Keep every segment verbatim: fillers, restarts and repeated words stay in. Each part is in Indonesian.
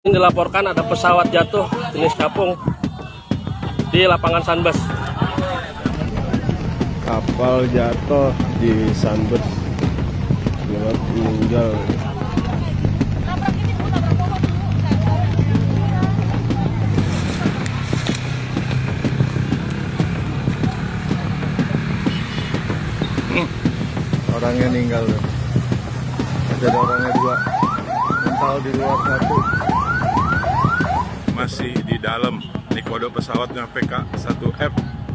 Dilaporkan ada pesawat jatuh jenis capung di lapangan Sunbus. Kapal jatuh di Sunbus, lewat meninggal. Hmm. Orangnya meninggal, ada orangnya dua, mental di luar satu. Masih di dalam. Ini kode pesawatnya P K satu F.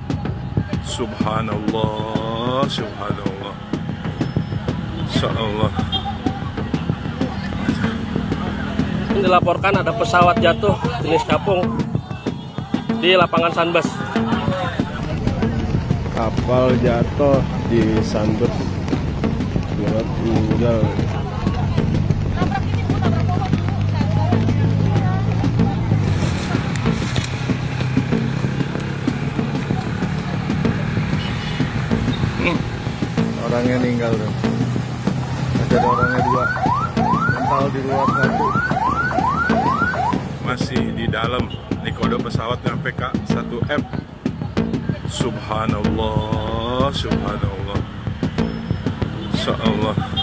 Subhanallah, subhanallah. Insyaallah. Dilaporkan ada pesawat jatuh jenis capung di lapangan Sunbus. Kapal jatuh di Sunbus, lewat meninggal. Hmm. Orangnya meninggal tuh. Ada orangnya dua, mental di luar satu. Masih di dalam. Ini kode pesawatnya P K satu F. Subhanallah, subhanallah. Insyaallah.